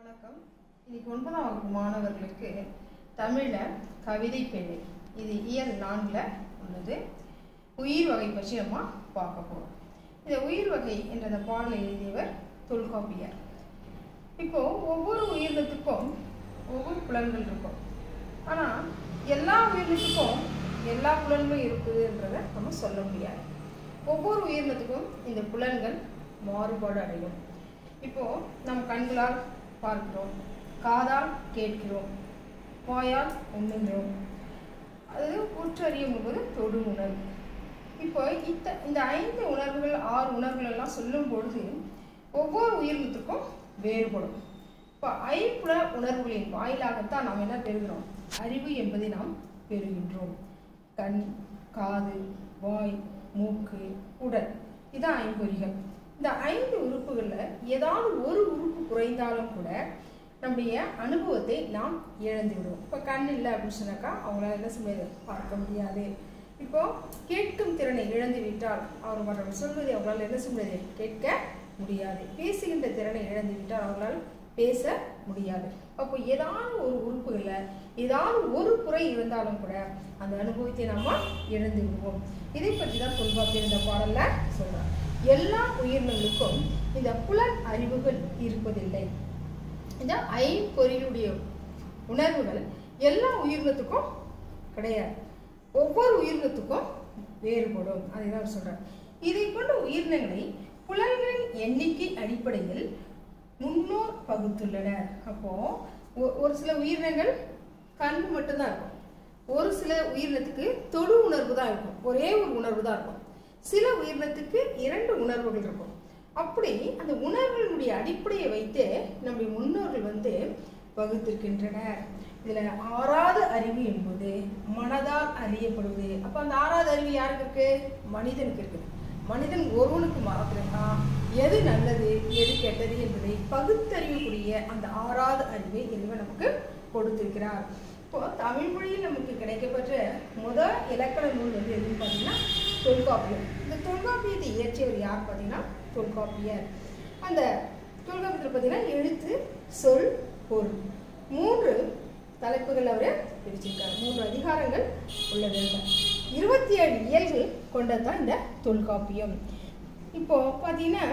வணக்கம். இன்னைக்கு 9ஆம் வகுப்பு மாணவர்களுக்கு தமிழ்ல கவிதை பேழை, இது இயல் 4ல உள்ளது. உயிர் வகை பற்றி நம்ம பார்க்க போறோம். இந்த உயிர் வகை என்ற அந்த பாடலை எழுதியவர் தொல்காப்பியர். இப்போ ஒவ்வொரு உயிரினத்துக்கும் ஒவ்வொரு புலன்கள் இருக்கும். ஆனா எல்லா உயிரினத்துக்கும் எல்லா புலன்களும் இருக்குதுன்றத நம்ம சொல்ல முடியாது. ஒவ்வொரு உயிரினத்துக்கும் இந்த புலன்கள் மாறுபாடு அடையும். இப்போ நம் கண்களால் பார்க்கிறோம், காதால் கேட்கிறோம், வாயால் உண்ணுகிறோம், அது உற்றறியும் போது தொடும் உணர்வு. இப்போ இந்த 5 உணர்வுகள் 6 உணர்வுகள் எல்லாம் சொல்லும் பொழுது ஒவ்வொரு உயிரினத்துக்கும் வேறுபடும். இப்போ 5 உணர்வுகளின் வாயிலாகத்தான் நாம் என்ன பெறுகிறோம்? அறிவு என்பதை நாம் பெறுகின்றோம். கண், காது, வாய், மூக்கு, உடல், இதான் 5 பொறிகள். இந்த 5 உறுப்புகளில் ஏதாவது ஒரு உறுப்பு குறைந்தாலும் கூட நம்முடைய அனுபவத்தை நாம் இழந்து விடுவோம். இப்போ கண் இல்லை அப்படின்னு சொன்னாக்கா அவங்களால என்ன செய்ய பார்க்க முடியாது. இப்போ கேட்கும் திறனை இழந்து விட்டால் அவர் மற்றவர்கள் சொல்வதை அவங்களால என்ன செய்ய முடியாது, கேட்க முடியாது. பேசுகின்ற திறனை இழந்து விட்டால் அவங்களால் பேச முடியாது. அப்போ ஏதாவது ஒரு உறுப்புகளில் ஏதாவது ஒரு குறை இருந்தாலும் கூட அந்த அனுபவத்தை நம்ம இழந்து விடுவோம். இதை பற்றி தான் தொல்காப்பியர் இந்த பாடல்ல சொல்றார். எல்லா உயிரினங்களுக்கும் இந்த புலன் அறிவுகள் இருப்பதில்லை. இந்த 5 பொறிகளுடைய உணர்வுகள் எல்லா உயிரினத்துக்கும் கிடையாது. ஒவ்வொரு உயிரினத்துக்கும் வேறுபடும். அதுதான் சொல்றார். இதை கொண்ட உயிரினங்களை புலன்களின் எண்ணிக்கை அடிப்படையில் முன்னோர் பகுத்துள்ளனர். அப்போ ஒரு சில உயிரினங்கள் கண் மட்டும்தான் இருக்கும். ஒரு சில உயிரினத்துக்கு தொடு உணர்வு தான் இருக்கும், ஒரே ஒரு உணர்வு தான் இருக்கும். சில உயிரினத்துக்கு 2 உணர்வுகள் இருக்கும். அப்படி அந்த உணர்வுகளுடைய அடிப்படையை வைத்து நம்முடைய முன்னோர்கள் வகுத்திருக்கின்றனர். இதுல 6வது அறிவு என்பது மனதால் அறியப்படுவது. அப்ப அந்த 6வது அறிவு யாருக்கு இருக்கு? மனிதனுக்கு இருக்குது. மனிதன் ஒருவனுக்கு மாத்திரம்னா எது நல்லது எது கெட்டது என்பதை பகுத்தறியக்கூடிய அந்த 6வது அறிவை இறைவன் நமக்கு கொடுத்திருக்கிறார். இப்போ தமிழ் மொழியில் நமக்கு கிடைக்கப்பட்ட முதல் இலக்கண நூல் எதுன்னு பார்த்தீங்கன்னா தொல்காப்பியம். இந்த தொல்காப்பியத்தை இயற்றியவர் யார் பார்த்தீங்கன்னா தொல்காப்பியர். அந்த தொல்காப்பியத்தில் பார்த்தீங்கன்னா எழுத்து, சொல், பொருள் 3 தலைப்புகள் அவர் பிரிச்சிருக்காரு. 3 அதிகாரங்கள் உள்ளது. 27 இயல்கள் கொண்டதுதான் இந்த தொல்காப்பியம். இப்போ பார்த்தீங்கன்னா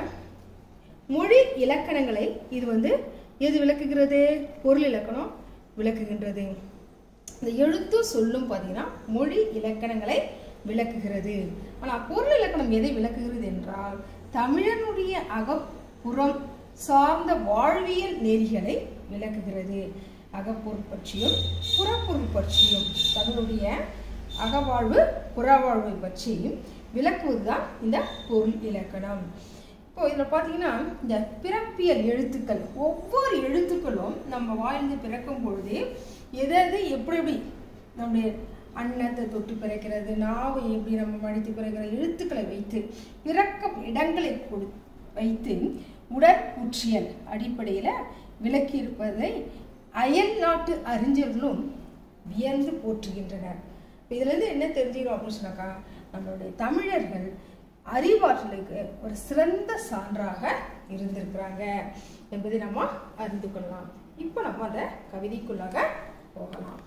மொழி இலக்கணங்களை இது எது விளக்குகிறது? பொருள் இலக்கணம் விளக்குகின்றது. இந்த எழுத்து சொல்லும் பார்த்தீங்கன்னா மொழி இலக்கணங்களை விளக்குகிறது. ஆனால் பொருள் இலக்கணம் எதை விளக்குகிறது என்றால் தமிழனுடைய அகப்புறம் சார்ந்த வாழ்வியல் நெறிகளை விளக்குகிறது. அகப்பொருள் பற்றியும் புறப்பொருள் பற்றியும் தமிழுடைய அகவாழ்வு புறவாழ்வை பற்றியும் விளக்குவதுதான் இந்த பொருள் இலக்கணம். இப்போ இதில் பார்த்தீங்கன்னா இந்த பிறப்பியல் எழுத்துக்கள், ஒவ்வொரு எழுத்துக்களும் நம்ம வாயிலிருந்து பிறக்கும் பொழுது எது எப்படி நம்முடைய அன்னத்தை தொட்டு பிறக்கிறது, நாவை எப்படி நம்ம மடித்து பிறக்கிற எழுத்துக்களை வைத்து பிறக்கும் இடங்களை வைத்து உடற்கூற்றியல் அடிப்படையில் விளக்கி இருப்பதை அயல் நாட்டு அறிஞர்களும் வியந்து போற்றுகின்றனர். இதுலேருந்து என்ன தெரிஞ்சுக்கிறோம் அப்படின்னு சொன்னாக்கா நம்மளுடைய தமிழர்கள் அறிவாற்றலுக்கு ஒரு சிறந்த சான்றாக இருந்திருக்கிறாங்க என்பதை நம்ம அறிந்து கொள்ளலாம். இப்போ நம்ம அந்த கவிதைக்குள்ளாக போகலாம்.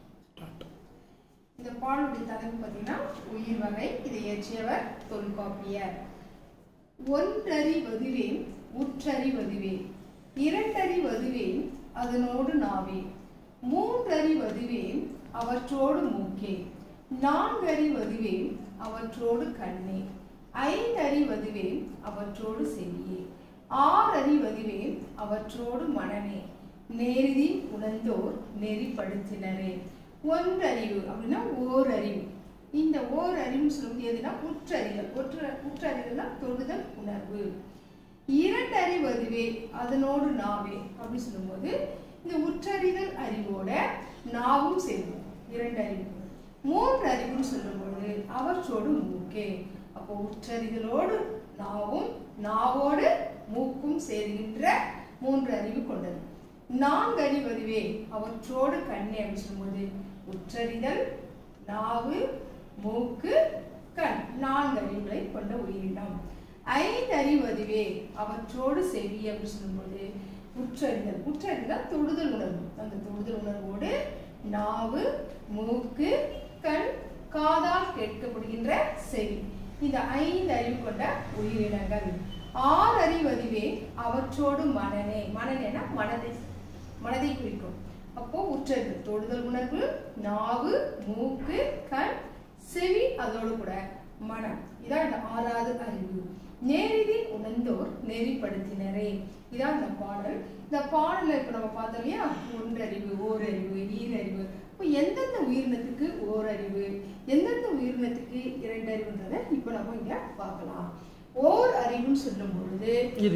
இந்த பாடலுடைய தலைப்பு பார்த்தீங்கன்னா உயிர் வகை. இதை இயற்றியவர் தொல்காப்பியர். ஒன்றறிவதுவே உற்றறிவதுவே, இரண்டறிவதுவே அதனோடு நாவே, மூன்றறிவதுவே அவற்றோடு மூக்கே, நான்கறிவதுவே அவற்றோடு கண்ணே, ஐந்தறிவதுவே அவற்றோடு செவியே, ஆறறிவதுவே அவற்றோடு மனமே, நேரிதி உணர்ந்தோர் நெறிப்படுத்தினரே. ஒன்றறிவு அப்படின்னா ஓரறிவு. இந்த ஓரறிவுன்னு சொல்லும்போது எதுனா உற்றறிதல். உற்றறிதல்னா தொடுதல் உணர்வு. இரண்டறிவதுவே அதனோடு நாவே அப்படின்னு சொல்லும்போது இந்த உற்றறிதல் அறிவோட நாவும் சேரும், 2 அறிவு. 3 அறிவுன்னு சொல்லும்போது அவற்றோடு மூக்கே. அப்போ உற்றறிதலோடு நாவும் நாவோடு மூக்கும் சேருகின்ற 3 அறிவு கொண்டது. 4 அறிவதுவே அவற்றோடு கண்ணே அப்படின்னு சொல்லும்போது உற்றறிதல், நாவு, மூக்கு, கண் 4 அறிவுகளை கொண்ட உயிரினம். 5 அறிவதுவே அவற்றோடு செவி அப்படின்னு சொல்லும்போது உற்றறிதல். உற்றறிதல் தொடுதல் உணர்வு. அந்த தொடுதல் உணர்வோடு நாவு, மூக்கு, கண், காதால் கேட்கப்படுகின்ற செவி. இந்த 5 அறிவு கொண்ட உயிரினங்கள். 6 அறிவதுவே அவற்றோடு மனநே. மனநேனா மனதை குறிக்கும். அப்போ உற்றறிதல் தொடுதல் உணர்வு, நாவு, மூக்கு, கண், செவி, அதோடு கூட மனம். இதான் இந்த 6வது அறிவு. நேரிதி உணர்ந்தோர் நெறிப்படுத்தினரே. இதான் இந்த பாடல். இந்த பாடல இப்ப நம்ம பார்த்தோம் இல்லையா, ஒன்றறிவு, ஓரறிவு, ஈரறிவு. இப்போ எந்தெந்த உயிரினத்துக்கு ஓரறிவு, எந்தெந்த உயிரினத்துக்கு 2 அறிவுன்றத இப்ப நம்ம இங்க பார்க்கலாம். ஓர் அறிவுன்னு சொல்லும் பொழுது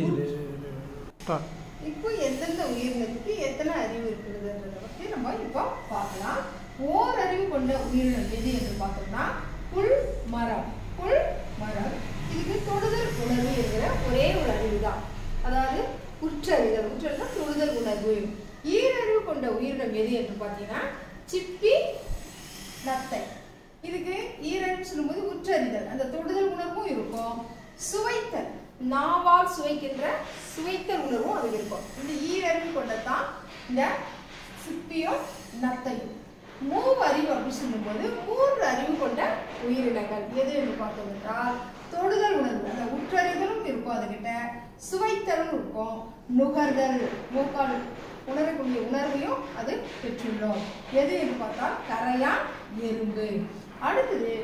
இப்போ எந்தெந்த உயிரினத்துக்கு எத்தனை அறிவு இருக்குதுன்றத பற்றி நம்ம இப்போ பார்க்கலாம். ஓர் அறிவு கொண்ட உயிரினம் எது என்று பார்த்தோம்னா புல் மரம். புல் மரம் இதுக்கு தொடுதல் உணர்வு என்கிற ஒரே ஒரு அறிவு தான். அதாவது உற்றறிதல். உற்றறிதல் தொடுதல் உணர்வு. ஈரறிவு கொண்ட உயிரினம் எது என்று பார்த்தீங்கன்னா சிப்பி, நத்தை. இதுக்கு ஈரறிவு சொல்லும்போது உற்றறிதல், அந்த தொடுதல் உணர்வும் இருக்கும். சுவைத்தல், நாவால் சுவைக்கின்ற சுவைத்தல் உணர்வும் அது இருக்கும். இந்த ஈரறிவு கொண்டதான் இந்த சிப்பியும் நத்தையும். மூவறிவு அப்படின்னு சொல்லும்போது 3 அறிவு கொண்ட உயிரினங்கள் எது என்று பார்த்தோம் என்றால் தொடுதல் உணர்வு, அந்த உற்றறிதலும் இருக்கும், அதுகிட்ட சுவைத்தலும் இருக்கும், நுகர்தல், மூக்கால் உணரக்கூடிய உணர்வையும் அது பெற்றுள்ளோம். எது என்று பார்த்தால் கரையான், எறும்பு. அடுத்தது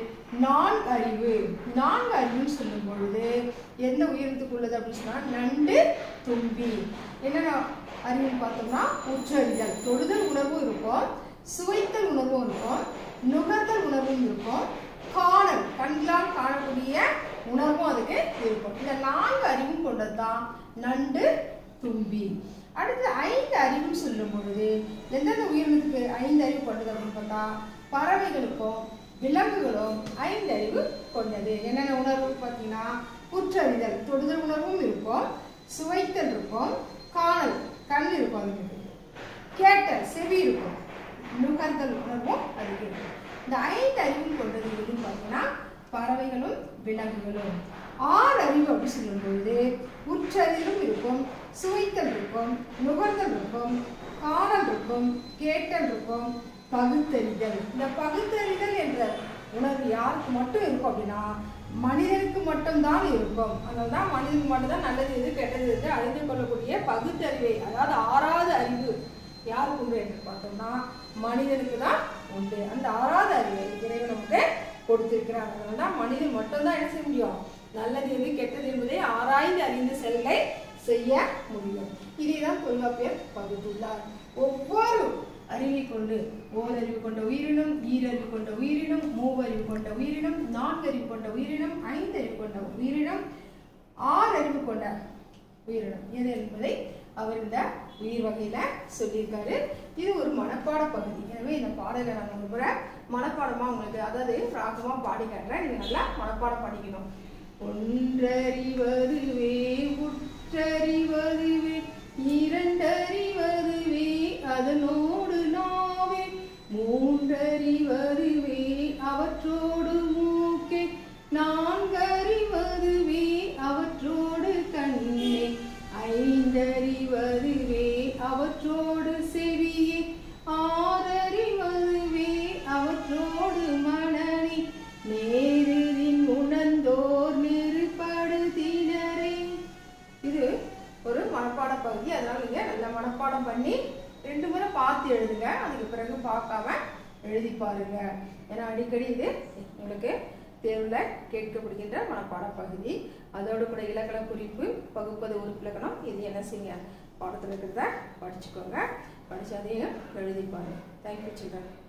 4 அறிவு. 4 அறிவுன்னு சொல்லும் பொழுது எந்த உயிரினத்துக்கு உள்ளது அப்படின்னு சொன்னா நண்டு, தும்பி. என்னென்ன அறிவுன்னு பார்த்தோம்னா உற்றறிதல், தொடுதல் உணர்வும் இருக்கும், சுவைத்தல் உணர்வும் இருக்கும், நுகர்தல் உணர்வும் இருக்கும், காணல், கண்களால் காணக்கூடிய உணர்வும் அதுக்கு இருக்கும். இந்த 4 அறிவும் கொண்டதுதான் நண்டு, தும்பி. அடுத்து 5 அறிவுன்னு சொல்லும் பொழுது எந்தெந்த உயிரினத்துக்கு 5 அறிவு கொண்டது அப்படின்னு பார்த்தா பறவைகளுக்கும் விலங்குகளும் 5 அறிவு கொண்டது. என்னென்ன உணர்வு பார்த்தீங்கன்னா உற்றறிதல், தொடுதல் உணர்வும் இருக்கும், சுவைத்தல் இருக்கும், காணல், கண் இருக்கும், அதுக்கு கேட்டல், செவி இருக்கும், நுகர்தல் உணர்வும் அதுக்கு இருக்கும். இந்த 5 அறிவும் கொண்டது எதுன்னு பார்த்தீங்கன்னா பறவைகளும் விலங்குகளும். 6 அறிவு அப்படின்னு சொல்லும் பொழுது உற்றறிதலும் இருக்கும், சுவைத்தல் இருக்கும், நுகர்தல் இருக்கும், காணல் இருக்கும், கேட்டல் இருக்கும், பகுத்தறிதல். இந்த பகுத்தறிதல் என்ற உணர்வு யாருக்கு மட்டும் இருக்கும் அப்படின்னா மனிதனுக்கு மட்டும்தான் இருக்கும். அதனால்தான் மனிதனுக்கு மட்டும்தான் நல்லது எது கெட்டது எது அறிந்து கொள்ளக்கூடிய பகுத்தறிவை, அதாவது 6வது அறிவு யாருக்கு உண்டு என்று பார்த்தோம்னா மனிதனுக்கு தான் உண்டு. அந்த 6வது அறிவை இறைவன் நமக்கு கொடுத்திருக்கிறார். அதனால்தான் மனிதன் மட்டும்தான் என்ன செய்ய முடியும், நல்லது எது கெட்டது என்பதை ஆராய்ந்து அறிந்து செயலை செய்ய முடியும். இதைதான் தொல்காப்பியர் பகுத்துள்ளார். ஒவ்வொரு அறிவை கொண்டு ஓரறிவு கொண்ட உயிரினம், ஈரறிவு கொண்ட உயிரினம், மூவறிவு கொண்ட உயிரினம், 4 அறிவு கொண்ட உயிரினம், 5 அறிவு கொண்ட உயிரினம், 6 அறிவு கொண்ட உயிரினம் எது என்பதை அவர் இந்த உயிர் வகையில சொல்லியிருக்காரு. இது ஒரு மனப்பாட பகுதி. எனவே இந்த பாடலை நான் ஒரு முறை மனப்பாடமா உங்களுக்கு, அதாவது ராகமா பாடி காட்டுறேன், நீங்க நல்லா மனப்பாடம் படிக்கணும். ஒன்றறிவதுவே உற்றறிவதுவே இரண்டறிவதுவே அதனோடு நாவே மூன்றறிவதுவே அவற்றோடு மூக்கே நான்கறிவதுவே அவற்றோடு கண்ணே ஐந்தறிவதுவே அவற்றோடு செவியே ஆறறிவதுவே அவற்றோடு மனனே நேரின் உணர்ந்தோர் நெறிப்படுத்தினரே. இது ஒரு மனப்பாட பகுதி. அதனால நீங்க நல்ல மனப்பாடம் பண்ணி 2 முறை பார்த்து எழுதுங்க. அதுக்கு பிறகு பார்க்காம எழுதி பாருங்க. ஏன்னா அடிக்கடி இது உங்களுக்கு தேர்வுல கேட்கப்படுகின்ற மனப்பாட பகுதி. அதோடு கூட இலக்கண குறிப்பு, பகுப்பது உறுப்பிலக்கணம், இது என்ன செய்யுங்க பாடத்தில் இருக்கிறத படிச்சுக்கோங்க. படிச்சு அதையும் எழுதி பாருங்க. Thank you children.